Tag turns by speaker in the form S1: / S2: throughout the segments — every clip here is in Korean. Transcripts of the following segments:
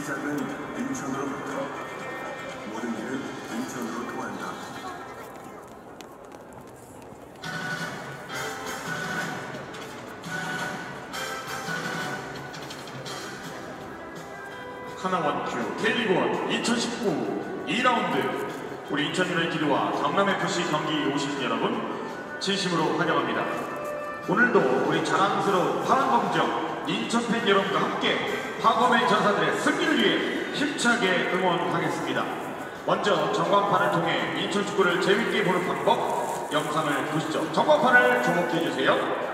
S1: 시작은 인천으로부터. 모든 일은 인천으로 통한다.
S2: 하나원큐 K리그1 2019 2라운드 우리 인천 유나이티드와 경남FC 경기 오신 여러분 진심으로 환영합니다. 오늘도 우리 자랑스러운 파란검정 인천팬 여러분과 함께 파검의 전사들의 승리를 위해 힘차게 응원하겠습니다. 먼저 전광판을 통해 인천 축구를 재밌게 보는 방법 영상을 보시죠. 전광판을 주목해주세요.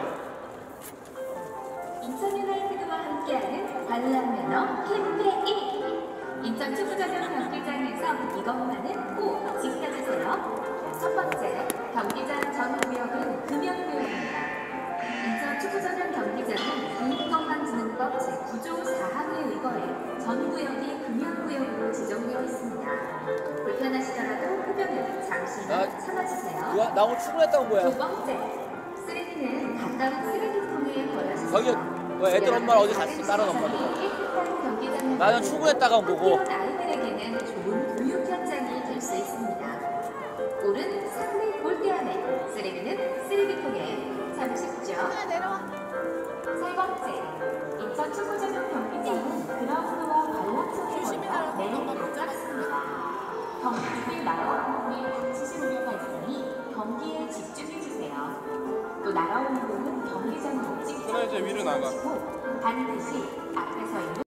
S3: 인천 유나이티드와 함께하는 관람 면허 캠페인. 인천 축구전용 경기장에서 이것만은 꼭 지켜주세요. 첫 번째, 경기장 전 구역은 금연구역입니다. 인천 축구전용 경기장은 국민건강진흥법 제9조 4항에 의거해 전 구역이 금연구역으로 지정되어 있습니다. 불편하시더라도 흡연을 잠시만 참아주세요.
S4: 나 오늘 출근했다고 뭐야?
S3: 두 번째, 쓰레기는 가까운 쓰레기통에 버려주세요.
S4: 저기 애들 엄마랑 어디 갔어? 다른 엄마들. 나는 출근했다가 온 거고.
S3: 아이들에게는 좋은 교육 현장이 될 수 있습니다. 볼은 상대 골대 안에, 쓰레기는 쓰레기통에 참으십시오. 세 번째, 인천 축구전용 경기장은 그라운드와 관람석에 매우 가깝습니다. 경기를 날아오는 공에 다치실 우려가 있으니 경기에 집중해주세요. 또 날아오는 공은 경기장으로 직접
S4: 그래, 이제 위로 나가.
S3: 반드시 앞에 서 있는